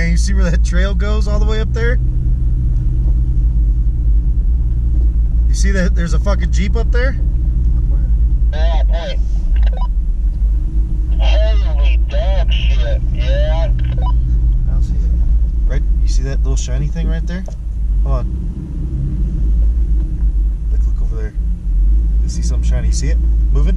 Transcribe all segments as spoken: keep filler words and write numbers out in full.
man. You see where that trail goes all the way up there? You see that there's a fucking Jeep up there? Yeah, point. Holy dog shit, yeah. I don't see it. Right, you see that little shiny thing right there? Hold on. Look, look over there. You see something shiny? You see it? Moving?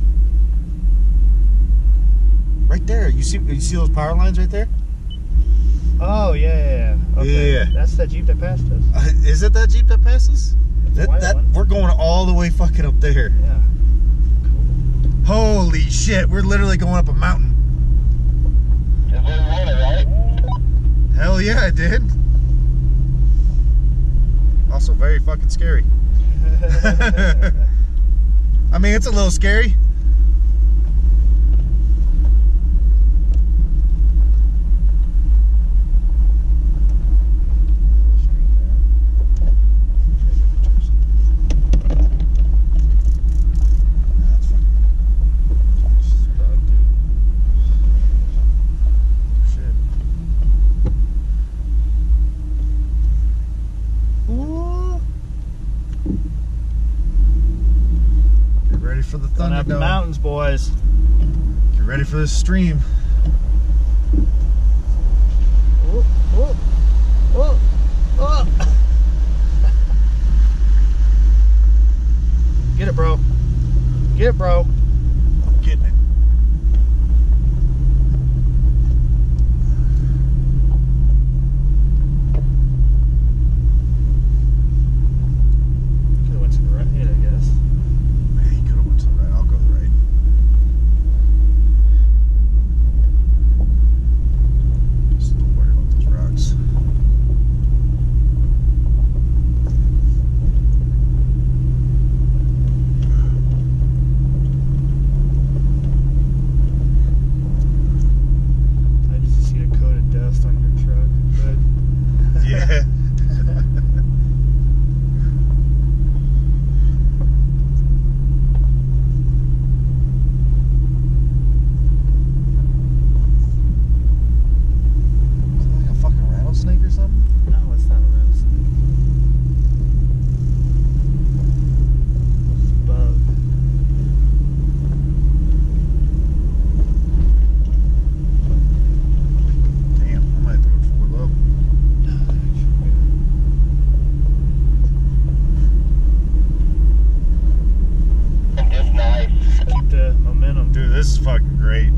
Right there. You see you see those power lines right there? Oh, yeah, yeah, yeah. Okay. Yeah. That's that Jeep that passed us. Uh, is it that Jeep that passes? That's That, a white that one. we're going all the way fucking up there. Yeah. Holy shit, we're literally going up a mountain. Is what you wanted, right? Hell yeah, I did. Also very fucking scary. I mean, it's a little scary. For the Going up the mountains, boys. Get ready for this stream. Oh, oh, oh, oh. Get it, bro. Get it, bro. I'm getting it. Could have went to the right, yeah, I guess. This is fucking great.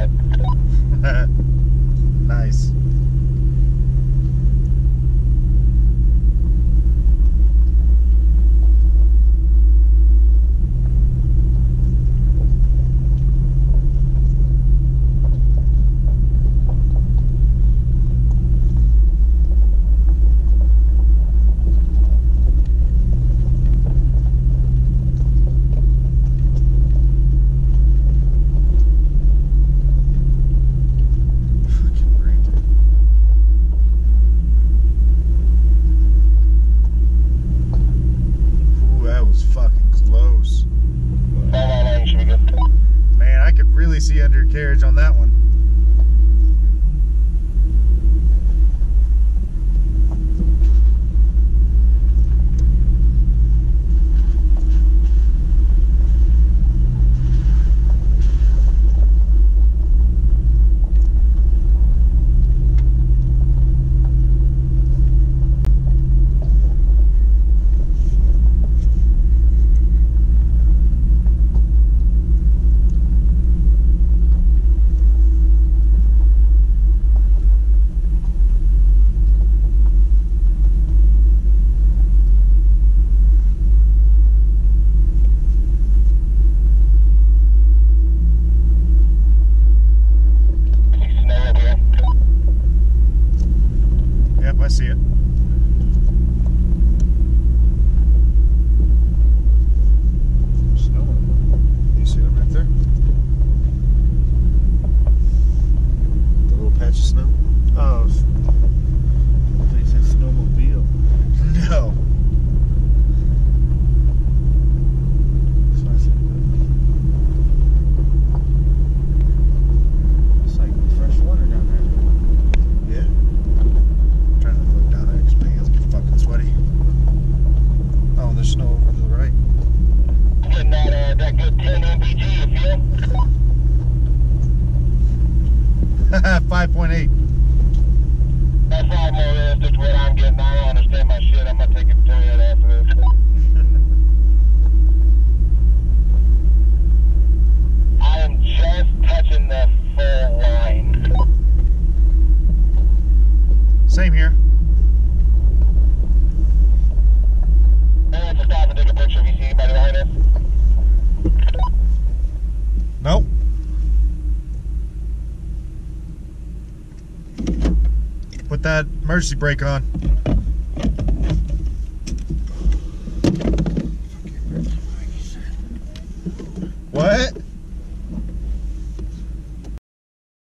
Nice. See undercarriage on that one. I see it. Snow. You see it right there? The little patch of snow? Oh, I think it said snowmobile. No. That's what I said. It's like fresh water down there. Yeah. Trying to look down there because my hands get fucking sweaty. Oh, there's snow over to the right. Getting that, uh, that good ten M P G, you feel? five point eight. That's probably more realistic to what I'm getting. I don't understand my shit. I'm gonna take it to Toyota after this. I am just touching the full line. Same here. I want to stop and take a picture. Have you seen anybody behind us? Nope. Put that emergency brake on. What?